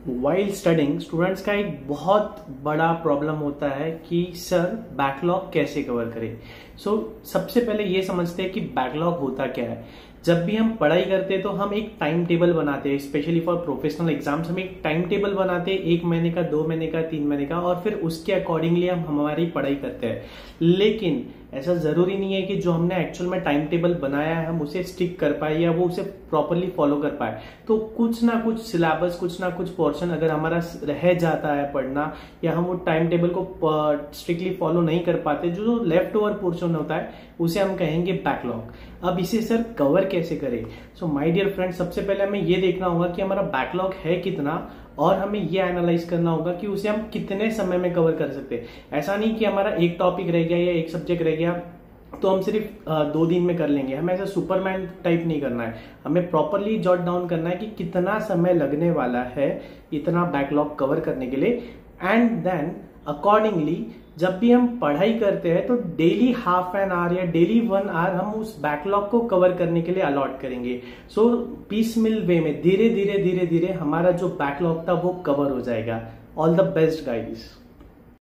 While studying students का एक बहुत बड़ा प्रॉब्लम होता है कि सर बैकलॉग कैसे कवर करें। सबसे पहले ये समझते हैं कि बैकलॉग होता क्या है। जब भी हम पढ़ाई करते हैं तो हम एक टाइम टेबल बनाते हैं, स्पेशली फॉर प्रोफेशनल एग्जाम्स हम एक टाइम टेबल बनाते हैं, 1 महीने का, 2 महीने का, 3 महीने का, और फिर उसके अकॉर्डिंगली हम हमारी पढ़ाई करते हैं। लेकिन ऐसा जरूरी नहीं है कि जो हमने एक्चुअल में टाइम टेबल बनाया है हम उसे स्टिक कर पाए या वो उसे प्रॉपरली फॉलो कर पाए। तो कुछ ना कुछ सिलेबस, कुछ ना कुछ पोर्शन अगर हमारा रह जाता है पढ़ना, या हम वो टाइम टेबल को स्ट्रिक्टली फॉलो नहीं कर पाते, जो लेफ्ट ओवर पोर्शन होता है उसे हम कहेंगे बैकलॉग। अब इसे सर कवर कैसे करें? माय डियर फ्रेंड, सबसे पहले हमें ये देखना होगा कि हमारा बैकलॉग है कितना, और हमें ये एनालाइज करना होगा कि उसे हम कितने समय में कवर कर सकते हैं। ऐसा नहीं कि हमारा एक टॉपिक रह गया या एक सब्जेक्ट रह गया तो हम सिर्फ 2 दिन में कर लेंगे। हमें ऐसा सुपरमैन टाइप नहीं करना है, हमें प्रॉपरली जॉट डाउन करना है कि कितना समय लगने वाला है इतना बैकलॉग कवर करने के लिए। एंड देन अकॉर्डिंगली जब भी हम पढ़ाई करते हैं तो डेली हाफ एन आवर या डेली 1 आवर हम उस बैकलॉग को कवर करने के लिए अलॉट करेंगे। पीसमिल वे में धीरे धीरे धीरे धीरे हमारा जो बैकलॉग था वो कवर हो जाएगा। All the best guys.